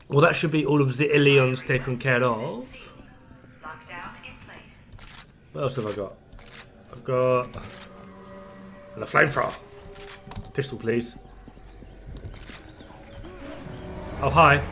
Well, that should be all of the aliens taken care of. What else have I got? I've got... And a flamethrower. Pistol, please. Oh, hi.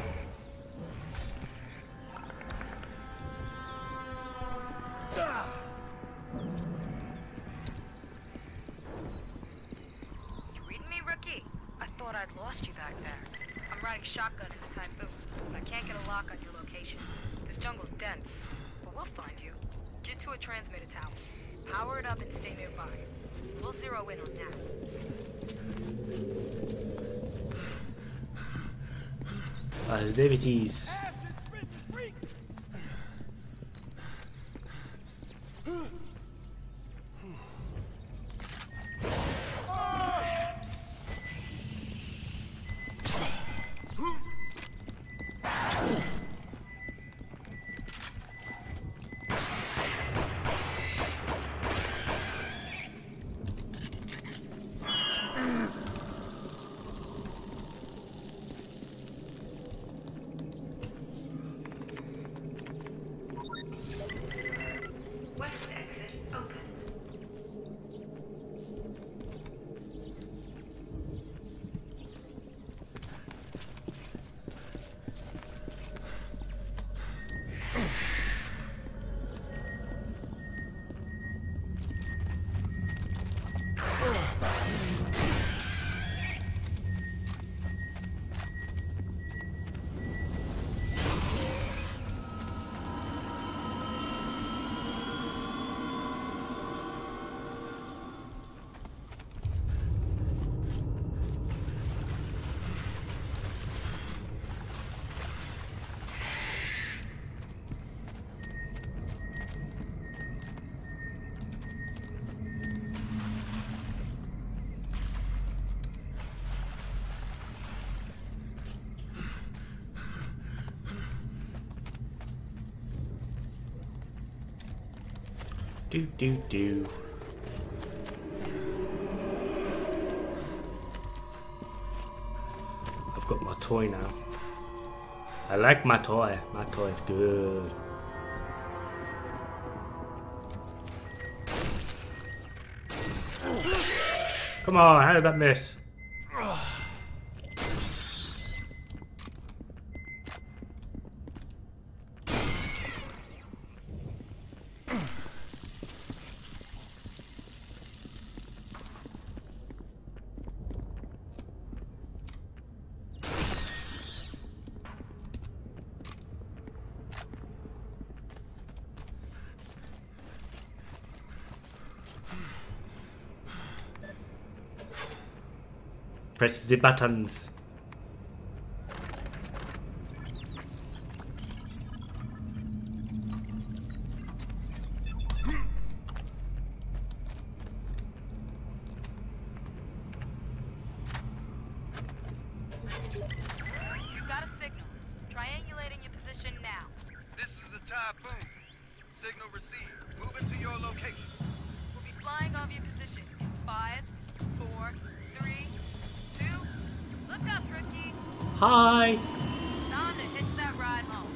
You reading me, rookie? I thought I'd lost you back there. I'm riding shotgun in the Typhoon. I can't get a lock on your location. This jungle's dense, but we'll find you. Get to a transmitter tower. Power it up and stay nearby. We'll zero in on that. Positivities. West exit open. Do. I've got my toy now. I like my toy. My toy's good. Come on, how did that miss? Press the buttons. You've got a signal. Triangulating your position now. This is the Typhoon. Signal received. Move into your location. We'll be flying off your position in 5, 4, 3, 2. Look up, rookie. Hi. Time to hitch that ride home.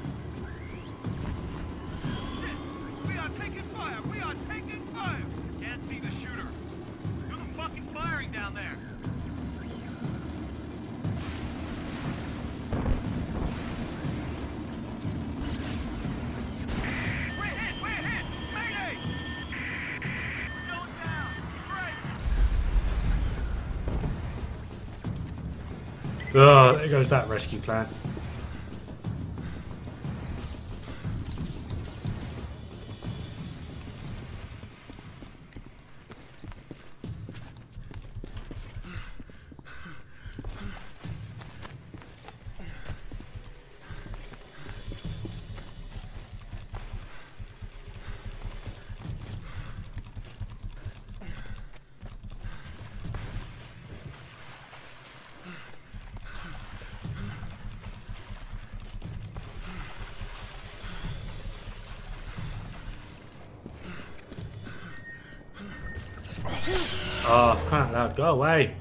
Shit! We are taking fire! We are taking fire! Can't see the shooter. Do the fucking firing down there. We're hit! We're hit! Mayday! Going down! Great! Oh, there goes that rescue plan. Oh, for crying out loud, go away.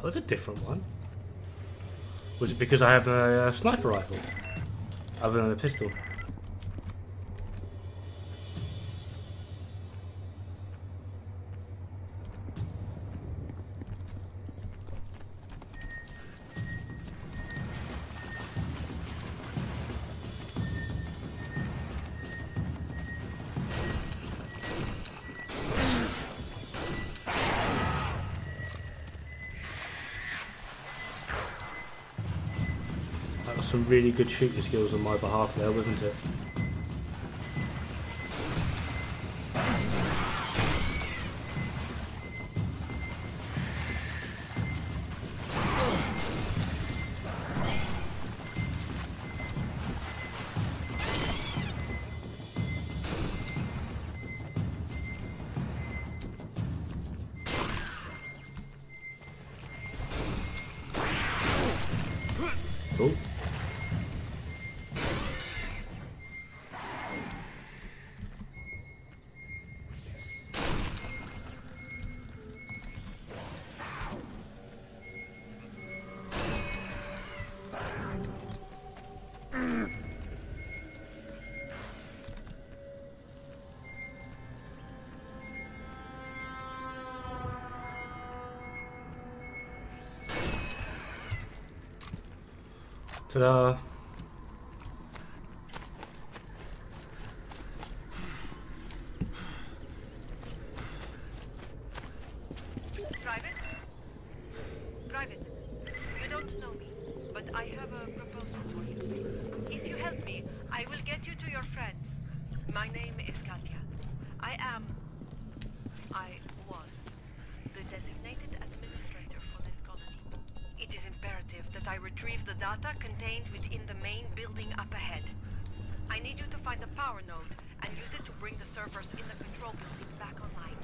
was a different one. Was it because I have a sniper rifle? Other than a pistol. That was some really good shooting skills on my behalf there, wasn't it? Cool. Ta-da! Private? Private, you don't know me, but I have a proposal for you. If you help me, I will get you to your friends. My name is Katya. I was the designated administrator for this colony. It is imperative that I retrieve the data contained within the main building up ahead. I need you to find the power node and use it to bring the servers in the control building back online.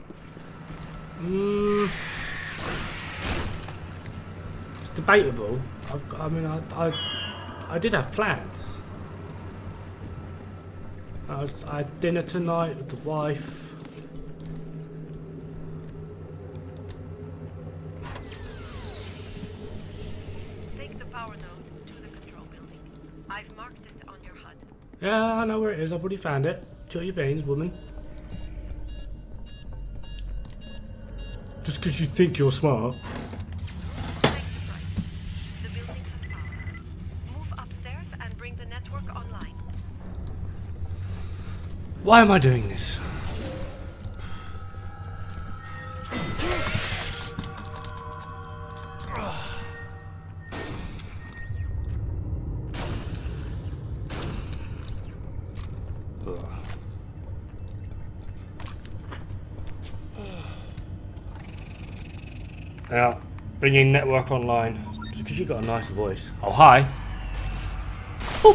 It's debatable. I did have plans. I had dinner tonight with the wife. Take the power node to the control building. I've marked it on your HUD. Yeah, I know where it is. I've already found it. Chill your beans, woman. Just because you think you're smart. Thank you, Bright. The building has power. Move upstairs and bring the network online. Why am I doing this? Now, bringing network online. Just because you got a nice voice. Oh, hi. Boop.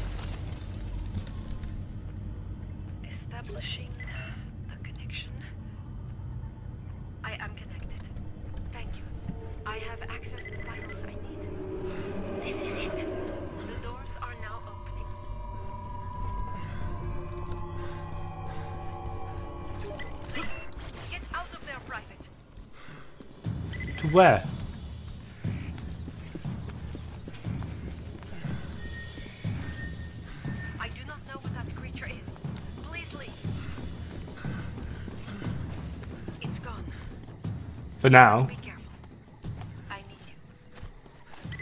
Establishing the connection. I am connected. Thank you. I have access to the files I need. This is it. The doors are now opening. Please, get out of there, Private. To where? I do not know what that creature is. Please leave. It's gone. For now. Be careful. I need you.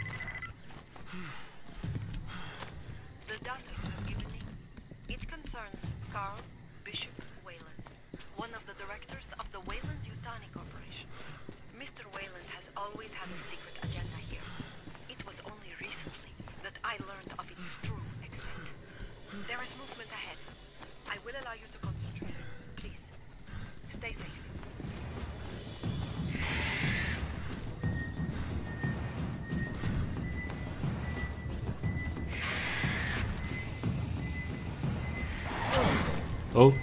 The data you have given me, it concerns Carl Bishop Wayland, one of the directors of the Wayland-Yutani Corporation. Mr. Wayland has always had a secret agenda here. It was only recently that I learned of its true extent. There is movement ahead. I will allow you to concentrate. Please, stay safe. Oh.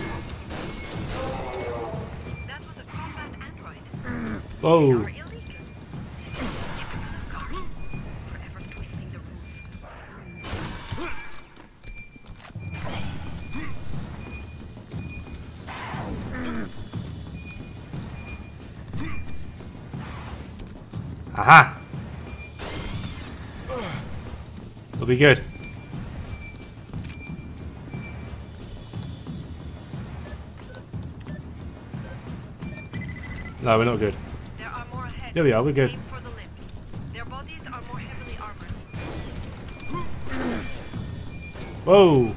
That was a combat android. Oh. They are illegal. Aha! It'll be good. No, we're not good. There are more ahead. There we are, we're good. Aim for the limbs. Their bodies are more heavily armored. Whoa!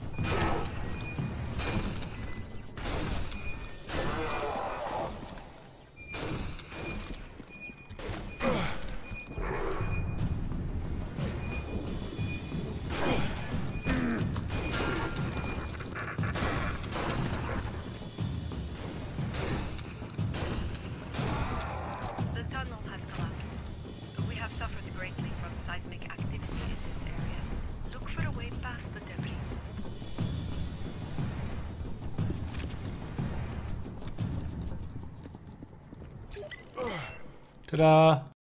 The tunnel has collapsed. We have suffered greatly from seismic activity in this area. Look for a way past the debris. Ta-da!